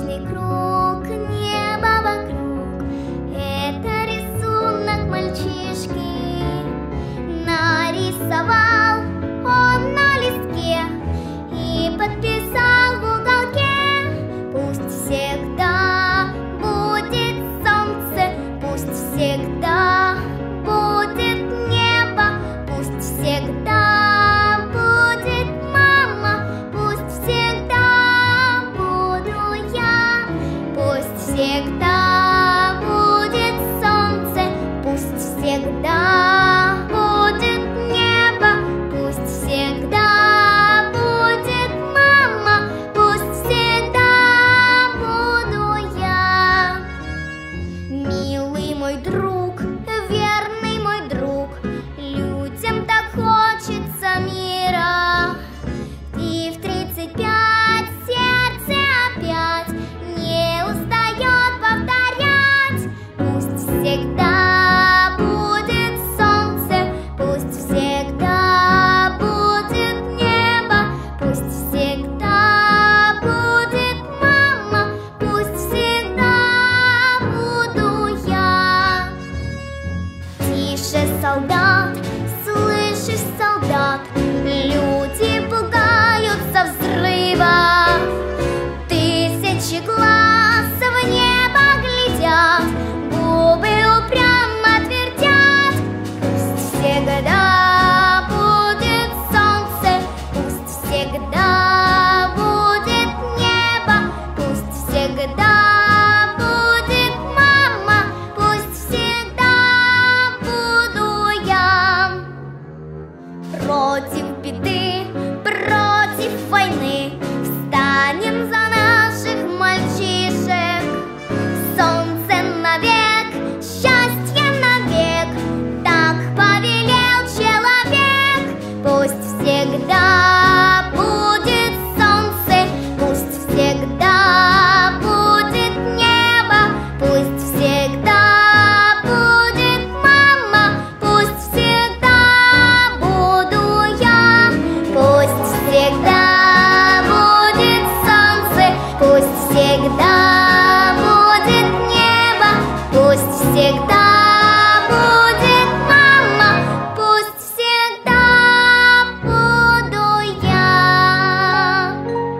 вечный круг, небо вокруг. Это рисунок мальчишки. Нарисовал он на листке и подписал в уголке: пусть всегда будет солнце, пусть всегда будет небо, пусть всегда будет мама, пусть всегда буду я, пусть всегда будет солнце, пусть всегда будет небо, пусть всегда будет мама, пусть всегда буду я. Милый мой друг, верный мой друг, людям так хочется мира. И в 35 сердце опять не устает повторять: пусть всегда будет солнце, пусть всегда будет небо, пусть всегда будет мама, пусть всегда буду я. Тише, солдат, слышишь, солдат, люди пугаются взрыва. Тысячи глаз в небо глядят, губы упрямо твердят: пусть всегда будет солнце, пусть всегда будет небо, пусть всегда будет мама, пусть всегда буду я. Против беды, против войны встанем за наших мальчишек. Солнце навек, счастье навек, так повелел человек. Пусть всегда будет солнце, пусть всегда будет небо, пусть всегда будет мама, пусть всегда буду я. Пусть всегда будет солнце, пусть всегда будет небо, пусть всегда будет мама, пусть всегда буду я.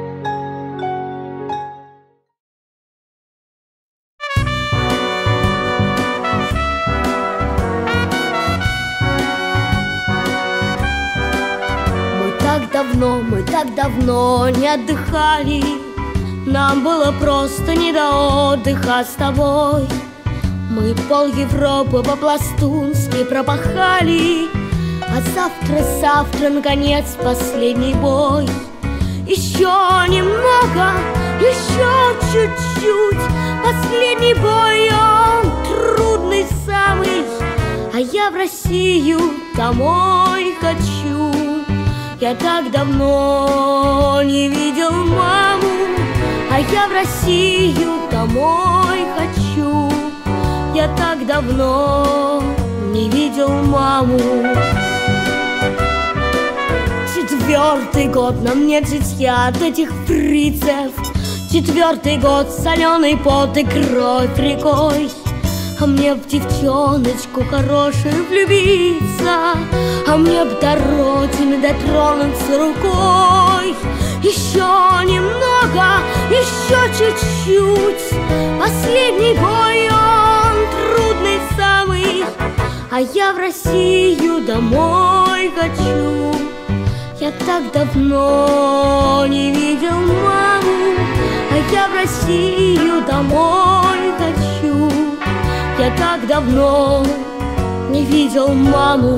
Мы так давно не отдыхали. Нам было просто не до отдыха с тобой. Мы пол Европы по-пластунски пропахали, а завтра, наконец, последний бой. Еще немного, еще чуть-чуть. Последний бой, он трудный самый, а я в Россию домой хочу. Я так давно не видел маму, а я в Россию домой хочу. Я так давно не видел маму. 4-й год на мне житья от этих фрицев. 4-й год соленый пот и кровь рекой. А мне б девчоночку хорошую влюбиться, а мне б до родины дотронуться рукой. Еще немного, еще чуть-чуть. Последний бой, он трудный самый, а я в Россию домой хочу. Я так давно не видел маму, а я в Россию домой хочу. Я так давно не видел маму.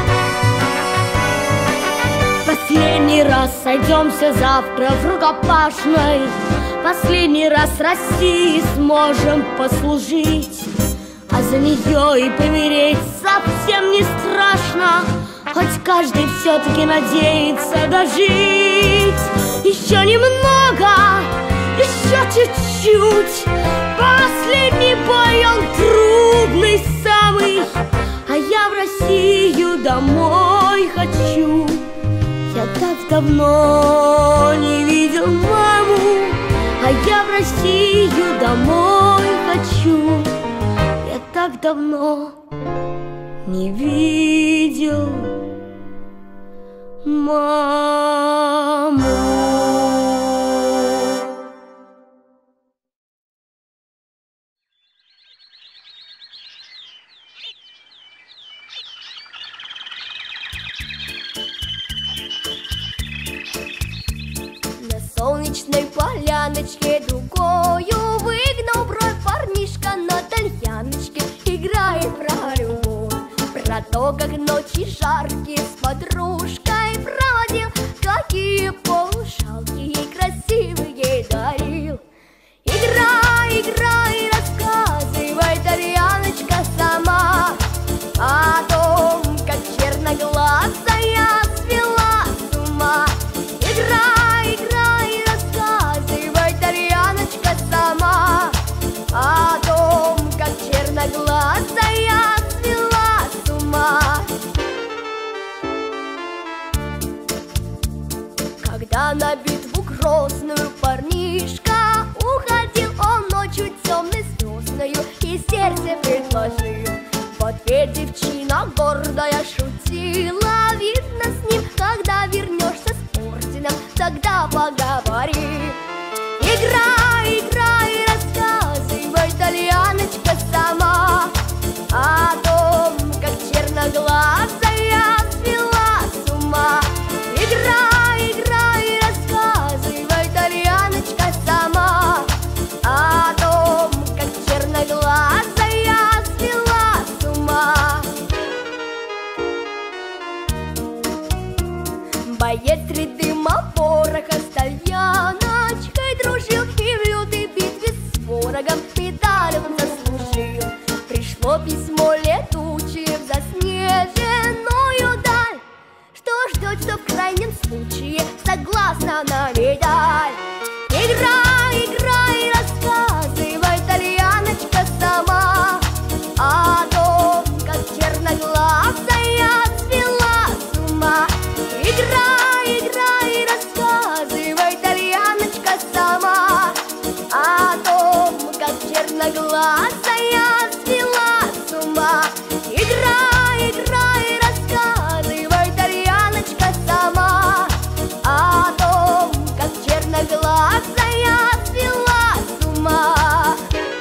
Последний раз сойдемся завтра в рукопашной. Последний раз России сможем послужить, а за нее и помереть совсем не страшно. Хоть каждый все-таки надеется дожить. Еще немного, еще чуть-чуть. Последний бой, он трудный самый, а я в Россию домой хочу. Я так давно не видел маму, а а я в Россию домой хочу. Я так давно не видел маму. Солнечной поляночке другою выгнал бровь парнишка на тальяночке. Играет про любовь, про то, как ночи жаркие с подружкой проводил, какие полушалки ей красивые дарил. Играй, играй, рассказывай, тальяночка, сама о том, как черноглазая свела с ума. Играй, играй, рассказывай, тальяночка, сама о том, как черноглазая свела с ума. Когда на битву грозную парнишка уходил, он ночью темной звездною и сердце предложил. В ответ девчина гордая шутила: видно, с ним, когда вернешься с орденом, тогда поговори. Играй, играй, рассказывай, тальяночка, сама о том, как черноглазая свела с ума. Играй, играй, рассказывай, тальяночка, сама о том, как черноглазая свела с ума. Боец среды пороха с тальяночкой дружил, и в лютой битве с ворогом медаль он заслужил. Пришло письмо летучее в заснеженную даль, что ждет, что в крайнем случае согласна на медаль. Играй, играй, рассказывай, тальяночка, сама о том, как черноглазая свела с ума. Играй, играй, рассказывай, тальяночка, сама о том, как черноглазая свела с ума. Играй, играй, рассказывай, тальяночка, сама о том, как черноглазая свела с ума.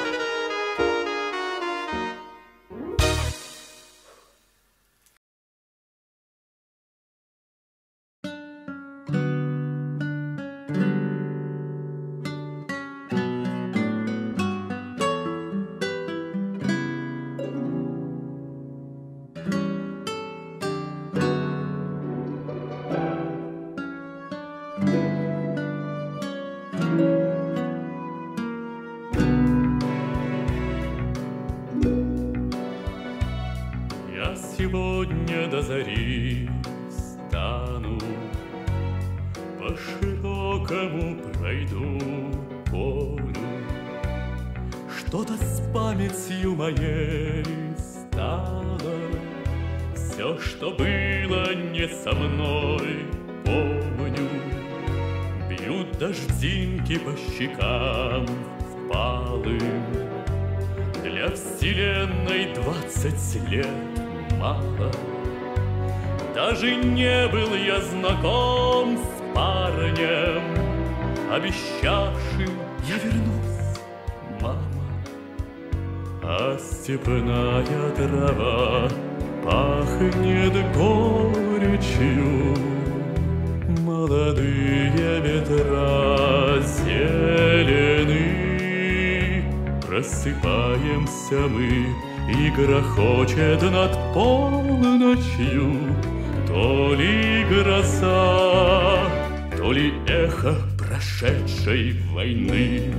Я сегодня до зари встану, по широкому пройду полю. Что-то с памятью моей стало, все, что было не со мной, помню. Бьют дождинки по щекам впалым. Для вселенной 20 лет мало. Даже не был я знаком с парнем, обещавшим: я вернусь, мама. А степная трава пахнет горечью, молодые ветра зелены. Просыпаемся мы, и грохочет над полночью то ли гроза, то ли эхо прошедшей войны.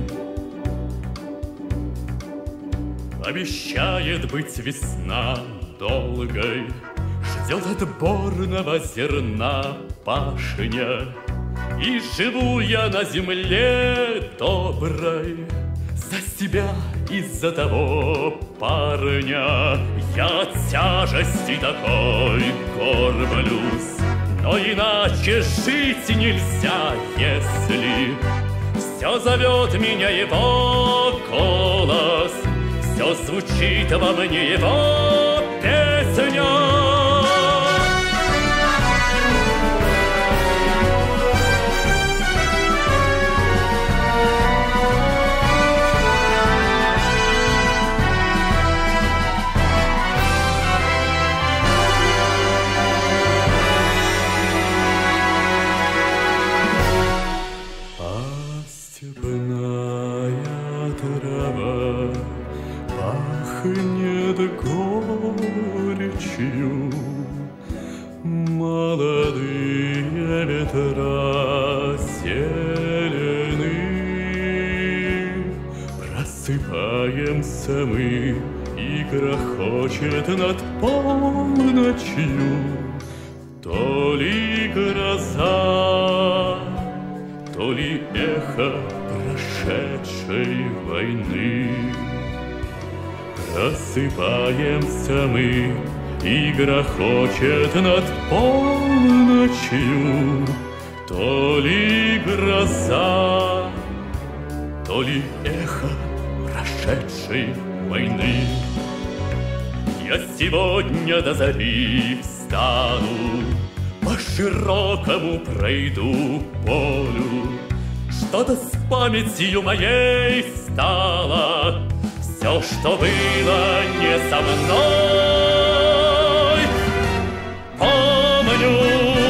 Обещает быть весна долгой, ждет отборного зерна пашня. И живу я на земле доброй за себя и за того парня. Я от тяжести такой кормлюсь, но иначе жить нельзя, если Все зовет меня его голос, все звучит во мне его песня. Пахнет горечью, молодые ветра зелены. Просыпаемся мы, и грохочет над полночью то ли гроза, то ли эхо прошедшей войны. Просыпаемся мы, и грохочет над полночью то ли гроза, то ли эхо прошедшей войны. Я сегодня до зари встану, по широкому пройду полю. Что-то с памятью моей стало, все, что было не со мной, помню.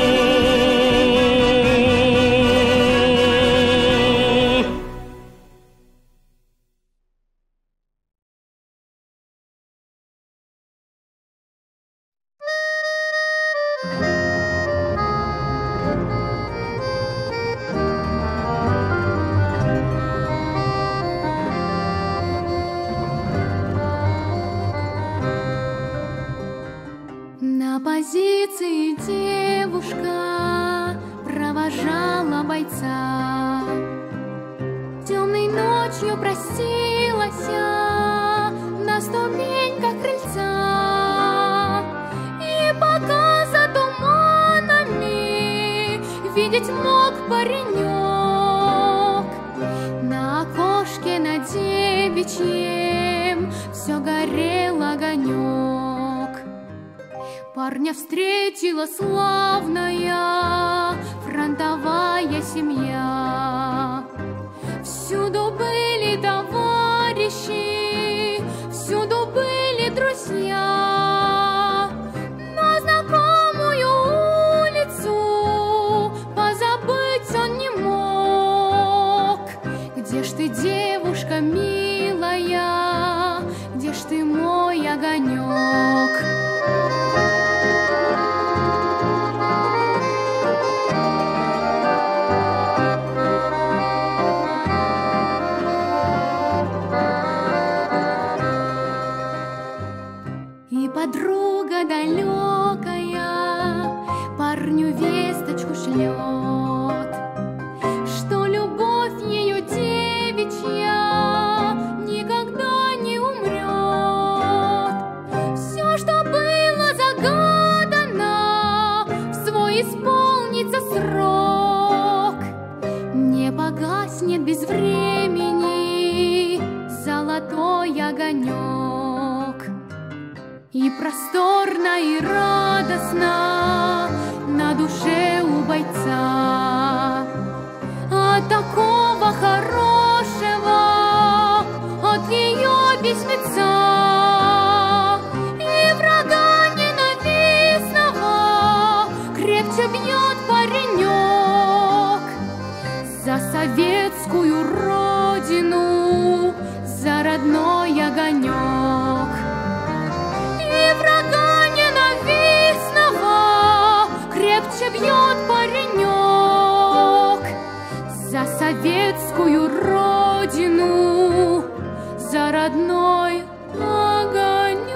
На позиции девушка провожала бойца. Темной ночью простилась на ступеньках крыльца. И пока за туманами видеть мог паренек, на окошке на девичьем все горел огонек. Парня встретила славная фронтовая семья. Всюду были товарищи, всюду были друзья. Но знакомую улицу позабыть он не мог. Где ж ты, девушка милая, где ж ты, мой огонек? Подруга далекая парню весточку шлет, что любовь ее девичья никогда не умрет. Все, что было загадано, в свой исполнится срок. Не погаснет без времени золотой огонек. И просторно, и радостно на душе у бойца от такого хорошего, от ее письмеца. И врага ненавистного крепче бьет паренек за советскую родину, за родной огонек. И врага ненавистного крепче бьет паренек за советскую родину, за родной огонек.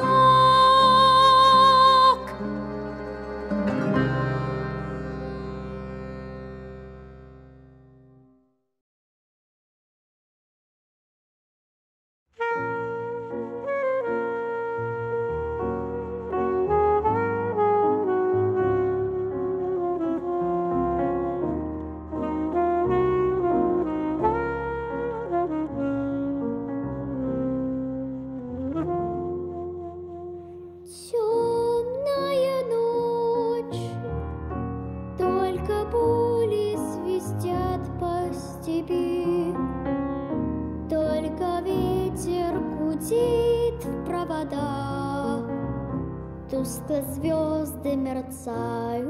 Только пули свистят по степи, только ветер гудит в провода, тускло звезды мерцают.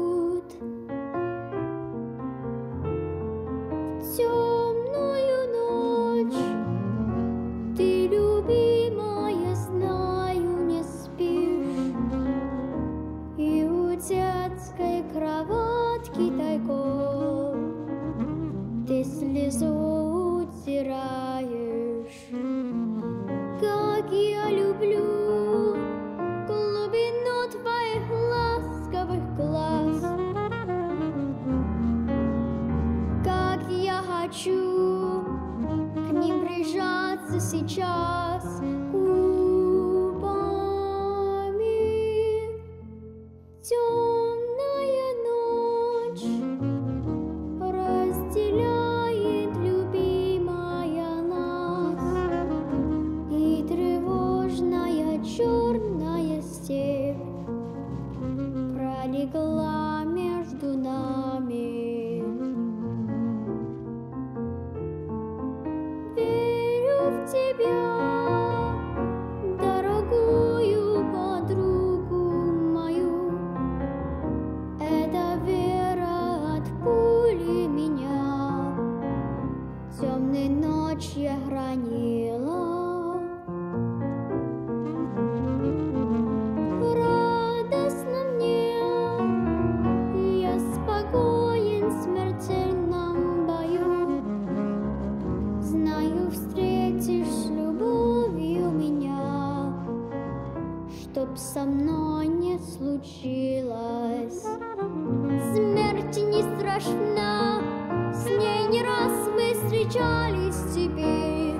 В темную ночь ты, любимая, знаю, не спишь, и у детской кроватки тайком ты слезу утираешь. Как я люблю глубину твоих ласковых глаз, как я хочу к ним прижаться сейчас губами. Темная ночь разделяет, любимая, нас, и тревожная черная степь пролегла между нами. Верю в тебя, дорогую подругу мою. Эта вера от пули меня темной ночью хранила. Радостно мне, я спокоен в смертельном бою. Знаю, встретишь с любовью меня, чтоб со мной не случилось. Смерть не страшна, с ней не раз мы встречались теперь.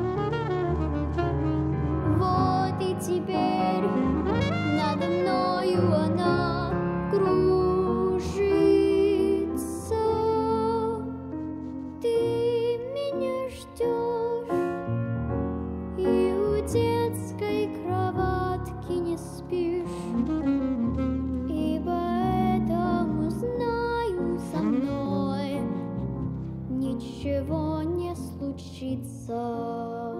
Вот и теперь надо мною она кружится. Ты меня ждешь, и у детской кроватки не спишь, и поэтому знаю, со мной ничего не случится.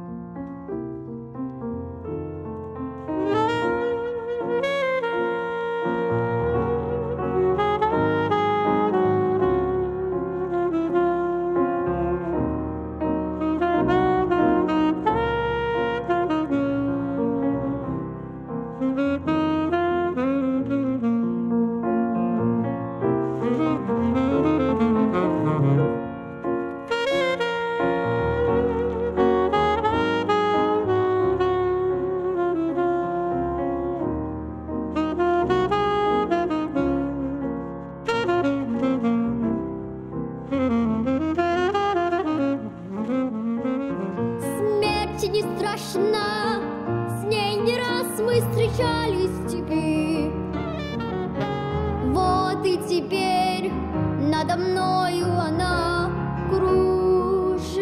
Смерть не страшна, с ней не раз мы встречались теперь. Вот и теперь надо мною она кружится.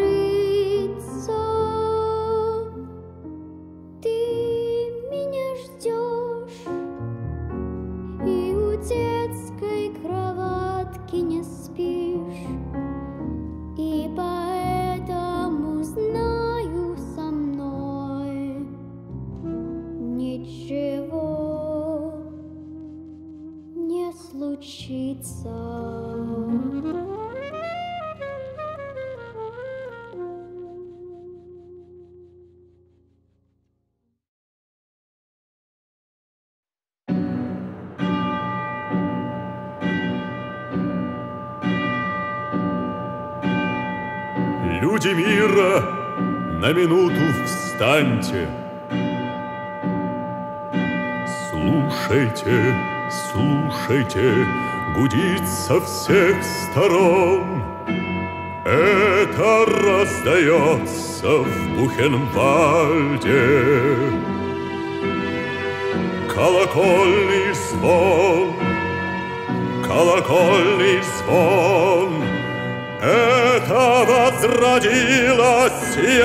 Ты меня ждешь, и у детской кроватки не спишь, и поэтому знаю, со мной ничего не случится. Люди мира, на минуту встаньте. Слушайте, слушайте, гудит со всех сторон. Это раздается в Бухенвальде. Колокольный звон, колокольный звон. Это возродилась и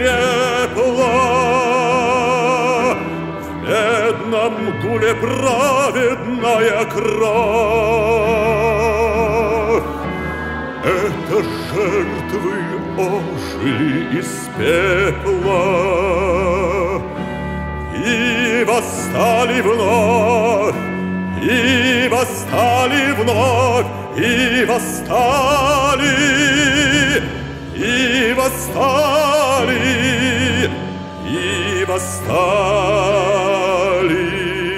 окрепла в медном гуле праведная кровь. это жертвы ожили из пепла и восстали вновь, и восстали вновь, и восстали, и восстали, и восстали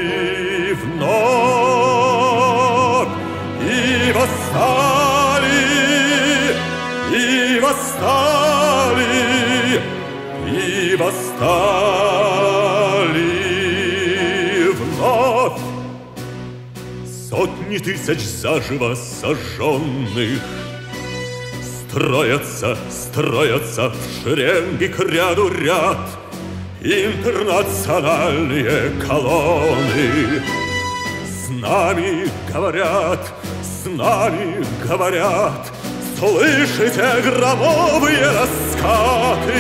вновь, и восстали, и восстали, и восстали вновь. Сотни тысяч заживо сожженных строятся, строятся в шеренги к ряду ряд интернациональные колонны. С нами говорят, с нами говорят, слышите громовые раскаты?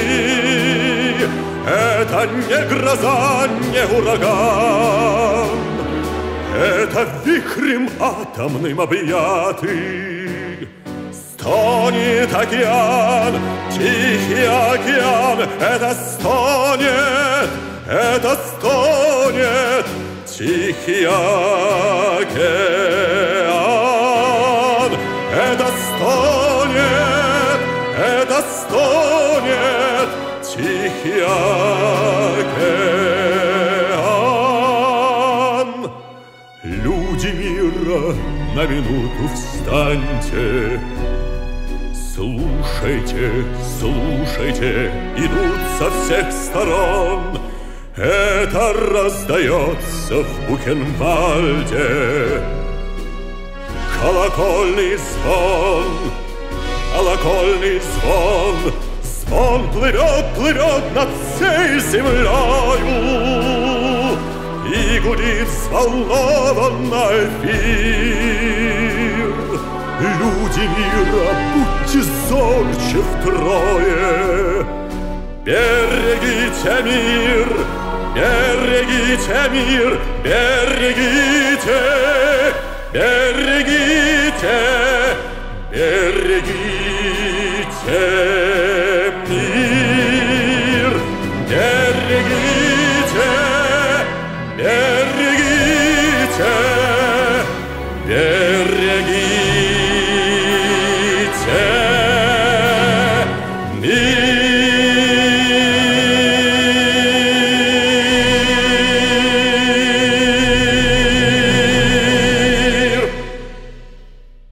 Это не гроза, не ураган, это вихрем атомным объятый. Стонет океан, тихий океан, это стонет тихий океан, это стонет тихий океан. Люди мира, на минуту встаньте, слушайте, слушайте, идут со всех сторон. Это раздается в Бухенвальде. Колокольный звон, колокольный звон, звон плывет, плывет над всей землею и гудит взволнованно эфир. Люди мира, будьте зорче втрое, берегите мир, берегите мир, берегите, берегите, берегите мир, берегите.